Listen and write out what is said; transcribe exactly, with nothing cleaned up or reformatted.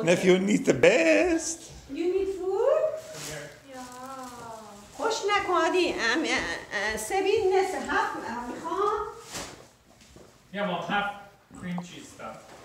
Nephew needs the best. You need food? Yeah. خوش نکادی. ام سبین نس هفت میخوام. Yeah, well, have cream cheese stuff.